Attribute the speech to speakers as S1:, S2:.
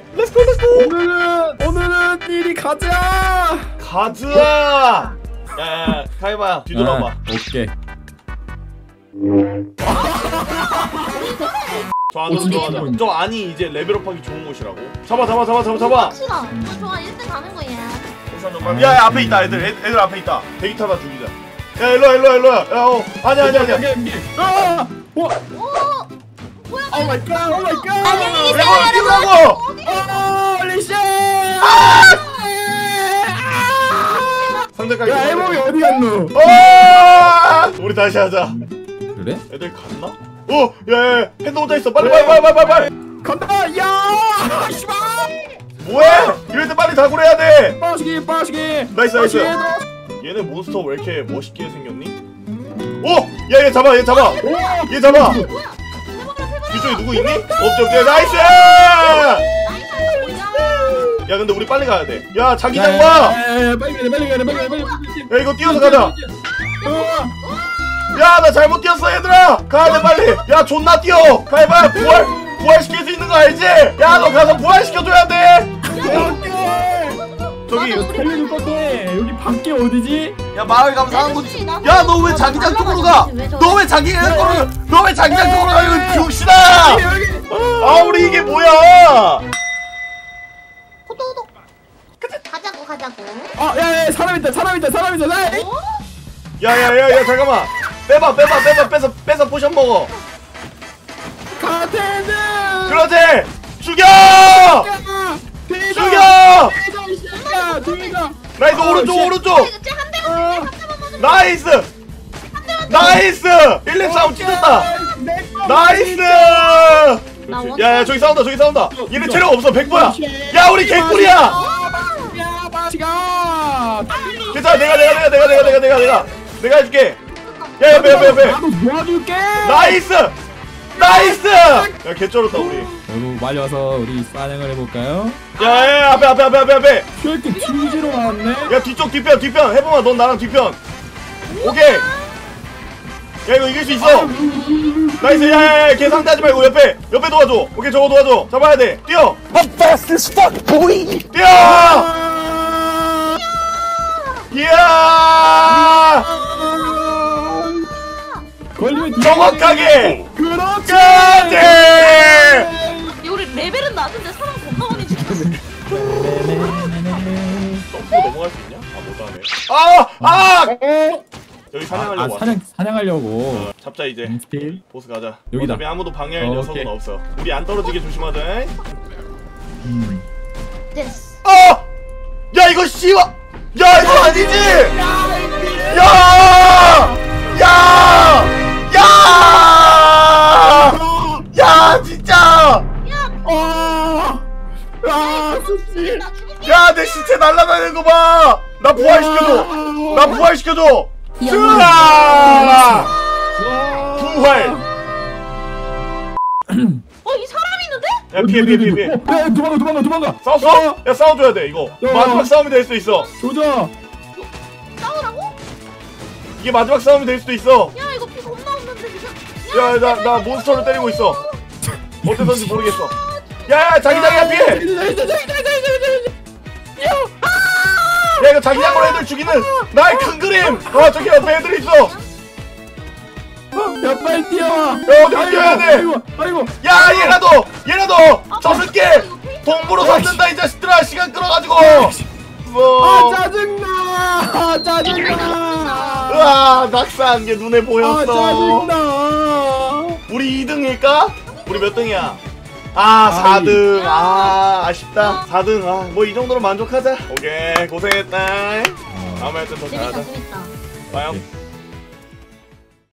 S1: 렛츠고 렛츠고.
S2: 오늘은 이리 가자.
S1: 가즈아. 야 가위바야 뒤돌아봐.
S2: 오케이.
S1: 저 안으로 들어가자. 저 안이 이제 레벨업하기 좋은 곳이라고. 잡아.
S3: 갑시다. 좋아 1등 가는 거야.
S1: 야 앞에 있다 애들 앞에 있다. 대기 타다 죽이자. 야 일로와. 야 아니야.
S3: 오 뭐야?
S2: 오 마이 갓.
S3: 안녕히 계세요
S1: 뛰라고.
S2: 리샤.
S1: 상대까지.
S2: 야 해몽이 어디 갔노?
S1: 우리 다시 하자.
S2: 그래?
S1: 애들 갔나? 야 핸드 혼자 있어. 빨리.
S2: 간다. 야 씨발.
S1: 뭐해? 이럴 때 빨리 다굴해야 돼.
S2: 빠시기.
S1: 나이스. 얘네 몬스터 왜 이렇게 멋있게 생겼니? 얘 잡아. 얘 잡아.
S3: 뭐야?
S1: 뒤쪽에 누구 있니? 없지. 나이스! 야 근데 우리 빨리 가야 돼. 야 자기장 봐.
S2: 빨리 가야 돼.
S1: 야 이거 뛰어서 가자. 야 나 잘못 뛰었어 얘들아. 가야 돼 빨리. 야 존나 뛰어. 가위바위보 부활시킬 수 있는 거 알지? 야 너 가서 부활시켜줘야 돼. 저기
S2: 살려줄 건데 여기 밖에 어디지?
S1: 야 마을 가면 사는 거지. 야 너 왜 자기장 쪽으로 가? 너 왜 자기장 쪽으로 가? 이거 병신아. 우리 이게 뭐야?
S3: 호도호도. 가자고.
S2: 야 사람 있다.
S1: 야야야야 잠깐만. 빼서 포션 먹어.
S2: 카테드.
S1: 그렇지. 죽여. 나이스 오른쪽. 나이스 1렙 싸움 찢었다. 나이스. 야야 저기 싸운다. 얘네 체력 없어 100%야. 야 우리 개꿀이야. 괜찮아 내가 해줄게. 야 옆에.
S2: 도와줄게.
S1: 나이스. 야 개쩔었다 우리.
S2: 여러분 빨리 와서 우리 사냥을 해볼까요?
S1: 야 앞에.
S2: 이렇게 뒤지로 나왔네.
S1: 야 뒤편 해보마. 넌 나랑 뒤편. 오케이. 야 이거 이길 수 있어. 나이스. 야야야 걔 상대하지 말고 옆에 도와줘. 오케이 저거 도와줘. 잡아야 돼. 뛰어.
S4: Fast as fuck, boy.
S1: 뛰어. 이야.
S2: 걸리면
S1: 정확하게.
S2: 그렇지.
S3: 우리 레벨은 낮은데 사람 겁나 많이 죽였어.
S1: 점프로 넘어갈 수 있냐? 못하네. 여기 사냥하려고 왔어.
S2: 사냥하려고.
S1: 잡자 이제.
S2: 스틸.
S1: 보스 가자.
S2: 여기다.
S1: 어차피 아무도 방해할
S2: 오케이.
S1: 녀석은 없어. 우리 안 떨어지게 조심하자.
S3: 됐어.
S1: 야 이거 씨와. 야 이거 아니지. 야 진짜.
S2: 수지.
S1: 야 내 시체 날아다니는 거 봐. 나 부활시켜줘. 부활.
S3: 이 사람 있는데?
S1: 야 피해.
S2: 야 도망가.
S1: 싸웠어? 야 싸워줘야 돼 이거. 마지막 싸움이 될 수도 있어.
S2: 조져.
S3: 싸우라고?
S1: 이게 마지막 싸움이 될 수도 있어.
S3: 야 이거 피 겁나 없는데 지금.
S1: 야 나 몬스터를 때리고 있어. 어째서인지 모르겠어. 야 자기장이야 피해. 야 이거 자기장으로 애들 죽이는 나의 큰 그림. 저기 옆에 애들 있어.
S2: 야 빨리 뛰어와.
S1: 야 어디 뛰어야 돼.
S2: 아이고.
S1: 야 얘라도 저 새끼 동부로 샀는다 이 자식들아. 시간 끌어가지고.
S2: 짜증나.
S1: 으아 낙사한 게 눈에 보였어.
S2: 짜증나.
S1: 우리 2등일까? 우리 몇 등이야? 4등. 아쉽다. 4등. 뭐 이 정도로 만족하자. 오케이 고생했다. 다음에 할 때 더
S3: 재밌다
S1: 잘하자.
S3: 재밌다.
S1: 봐요.